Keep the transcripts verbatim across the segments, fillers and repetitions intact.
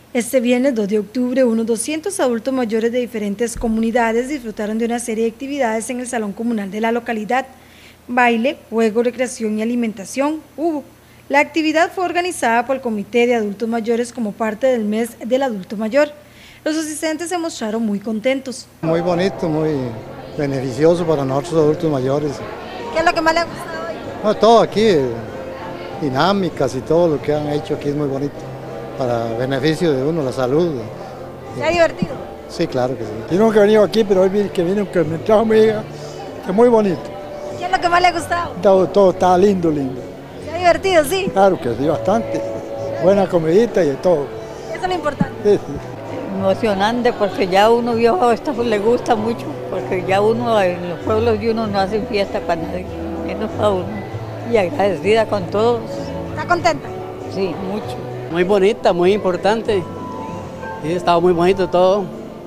Este viernes dos de octubre, unos doscientos adultos mayores de diferentes comunidades disfrutaron de una serie de actividades en el Salón Comunal de la localidad. Baile, juego, recreación y alimentación hubo. La actividad fue organizada por el Comité de Adultos Mayores como parte del mes del adulto mayor. Los asistentes se mostraron muy contentos. Muy bonito, muy beneficioso para nosotros adultos mayores. ¿Qué es lo que más le ha gustado hoy? No, todo aquí, dinámicas y todo lo que han hecho aquí es muy bonito, para beneficio de uno, la salud. ¿Se ha divertido? Sí, claro que sí. Yo nunca he venido aquí, pero hoy vi que vino, que me trajo mi hija, que es muy bonito. ¿Qué es lo que más le ha gustado? Todo, todo está lindo, lindo. ¿Se ha divertido, sí? Claro que sí, bastante. Buena comidita y todo. Eso es lo importante. Sí, sí. Emocionante porque ya uno viejo esto le gusta mucho, porque ya uno en los pueblos de uno no hacen fiesta para nadie, menos para uno. Y agradecida con todos. ¿Está contenta? Sí, mucho. Muy bonita, muy importante. Sí, estaba muy bonito todo.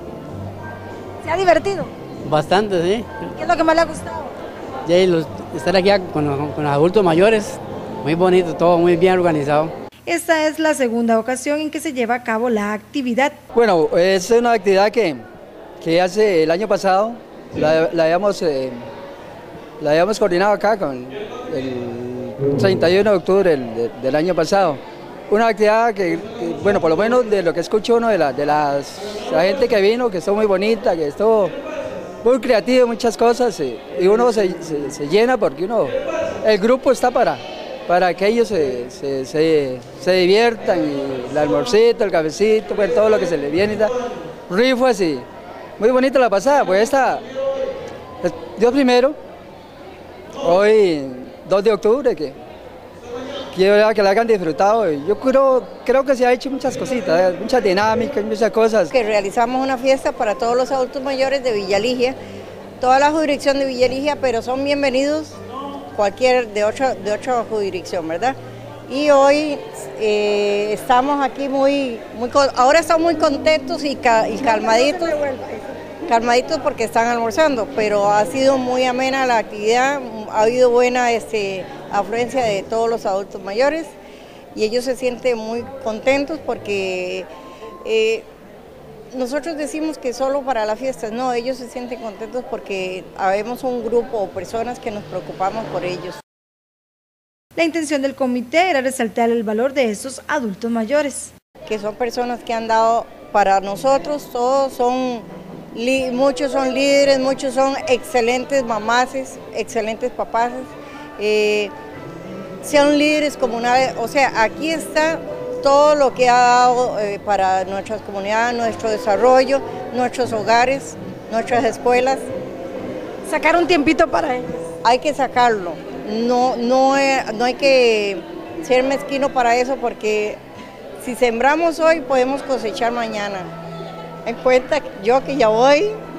¿Se ha divertido? Bastante, sí. ¿Qué es lo que más le ha gustado? Y los, estar aquí con los, con los adultos mayores, muy bonito, todo muy bien organizado. Esta es la segunda ocasión en que se lleva a cabo la actividad. Bueno, es una actividad que, que hace el año pasado, la, la, habíamos, eh, la habíamos coordinado acá con el treinta y uno de octubre del, de, del año pasado. Una actividad que, que, bueno, por lo menos de lo que escucho uno de, la, de las, la gente que vino, que estuvo muy bonita, que estuvo muy creativo, muchas cosas, y, y uno se, se, se llena porque uno, el grupo está para... para que ellos se, se, se, se diviertan, y el almorcito, el cafecito, pues todo lo que se les viene y tal. Rifas y muy bonita la pasada, pues esta, Dios primero, hoy dos de octubre, que quiero que la hayan disfrutado. Yo creo, creo que se ha hecho muchas cositas, muchas dinámicas, muchas cosas. Que realizamos una fiesta para todos los adultos mayores de Villa Ligia, toda la jurisdicción de Villa Ligia, pero son bienvenidos cualquier de ocho, de ocho jurisdicción, ¿verdad? Y hoy eh, estamos aquí muy, muy, ahora estamos muy contentos y, ca, y calmaditos, calmaditos porque están almorzando, pero ha sido muy amena la actividad, ha habido buena este, afluencia de todos los adultos mayores y ellos se sienten muy contentos porque eh, nosotros decimos que solo para las fiestas, no, ellos se sienten contentos porque habemos un grupo o personas que nos preocupamos por ellos. La intención del comité era resaltar el valor de estos adultos mayores. Que son personas que han dado para nosotros, todos son, muchos son líderes, muchos son excelentes mamases, excelentes papás, eh, son líderes comunales, o sea, aquí está todo lo que ha dado eh, para nuestras comunidades, nuestro desarrollo, nuestros hogares, nuestras escuelas. Sacar un tiempito para ellos. Hay que sacarlo, no, no, no hay que ser mezquino para eso porque si sembramos hoy podemos cosechar mañana. En cuenta yo que ya voy